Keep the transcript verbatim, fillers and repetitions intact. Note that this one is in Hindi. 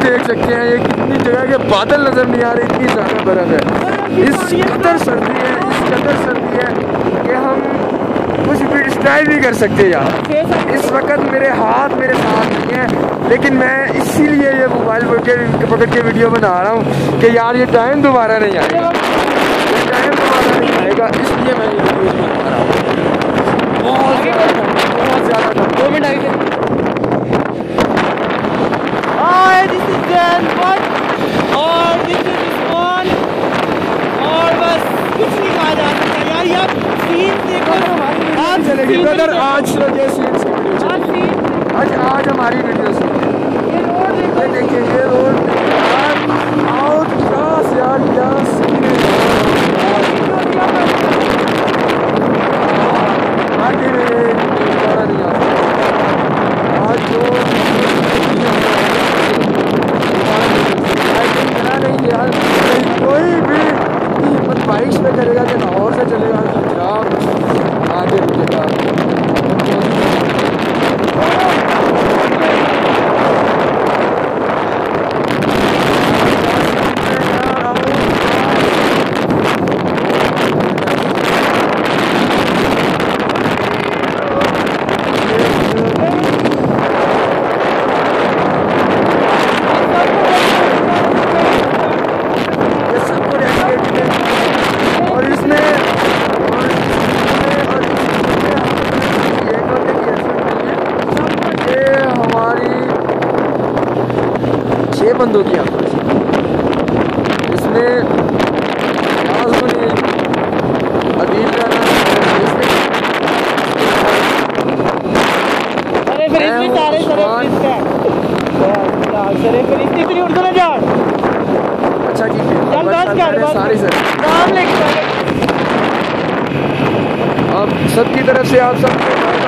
देख सकते हैं ये कितनी जगह के बादल नजर नहीं आ रहे, इतनी ज़्यादा बर्फ है। इस कदर सर्दी है, इस कदर सर्दी है कि हम कुछ भी डिस्क्राइब नहीं कर सकते यार। इस वक्त मेरे हाथ मेरे साथ नहीं है, लेकिन मैं इसीलिए ये मोबाइल पकड़ के वीडियो बना रहा हूँ कि यार ये टाइम दोबारा नहीं आएगा, ये टाइम दोबारा नहीं आएगा, इसलिए मैं ये वीडियो बना रहा हूँ। बहुत ज़्यादा बहुत ज़्यादा दो मिनट आगे और दिस इज वन और बस कुछ नहीं कहा जा सकता यार। ये सीन देखो, आज चलेगी ब्रदर, आज ये सीन आज आज हमारी वीडियो से ये रोड देखो, देखिए ये रोड आउट क्लास यार, क्या सीन है आगे दोबारा नहीं आ सकता आज जो नहीं यार। कोई भी हिम्मत बाइक में करेगा कि लाहौर से चलेगा खंजराब आगे रुकेगा। छः बंदों की आंख इसमें अदील का अरे फिर इसमें सारे उर्दू में जाओ। अच्छा ठीक है, सारे सर नाम लेके अब सबकी तरफ से आप सबको